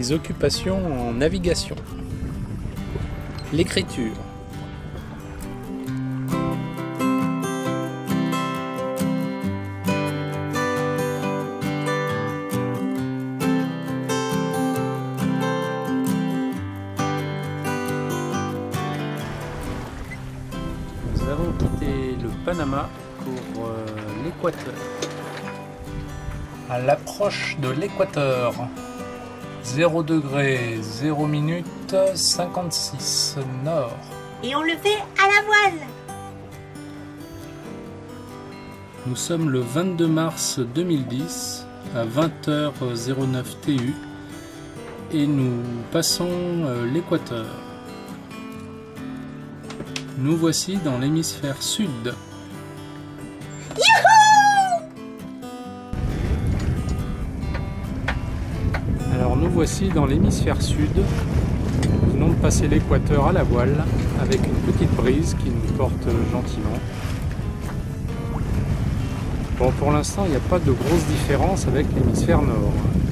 les occupations en navigation. L'écriture. Nous avons quitté le Panama pour l'Équateur. À l'approche de l'Équateur, 0 degré, 0 minute, 56 nord. Et on le fait à la voile. Nous sommes le 22 mars 2010 à 20h09 TU et nous passons l'Équateur. Nous voici dans l'hémisphère sud. Alors nous voici dans l'hémisphère sud. Nous venons de passer l'équateur à la voile avec une petite brise qui nous porte gentiment. Bon, pour l'instant, il n'y a pas de grosse différence avec l'hémisphère nord.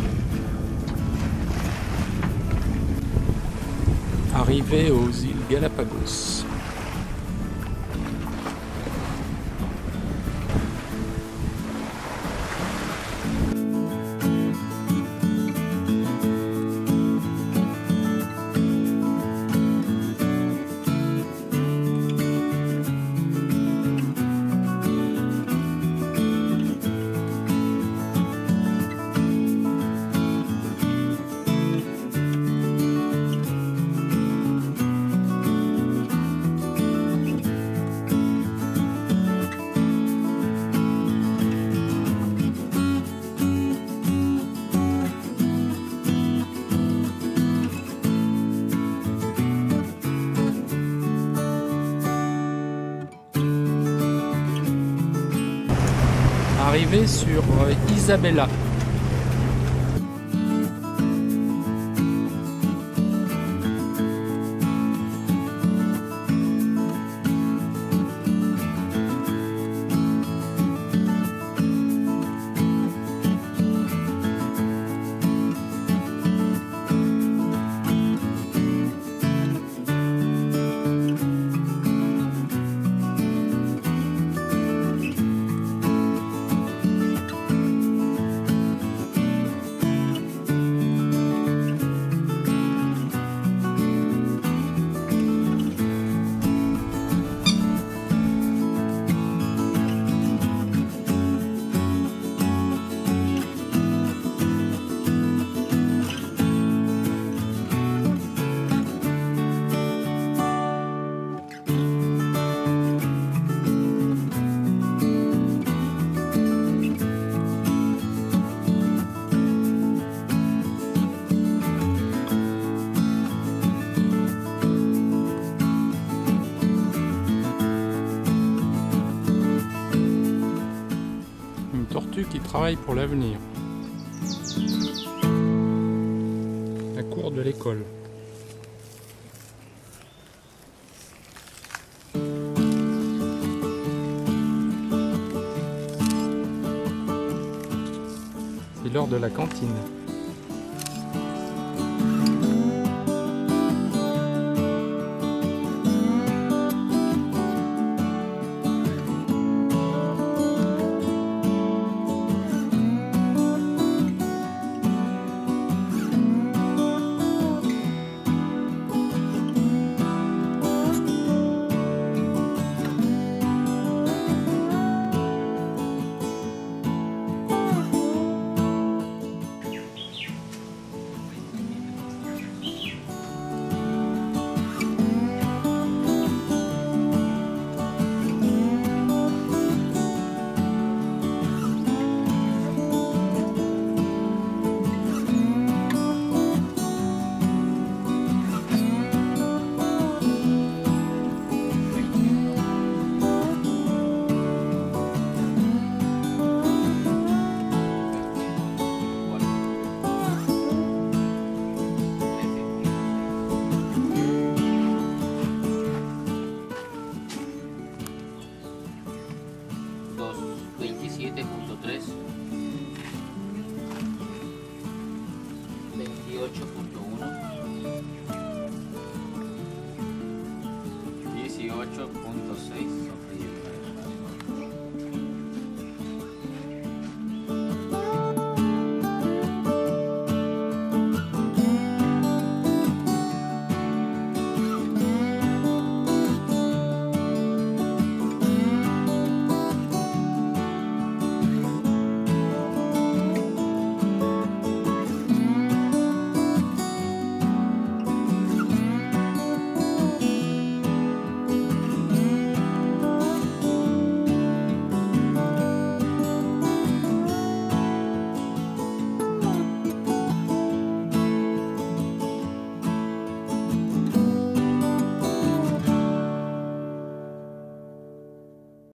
Arrivé aux îles Galapagos. Arrivé sur Isabela. Qui travaille pour l'avenir. La cour de l'école. C'est l'heure de la cantine. 18.1, 18.6,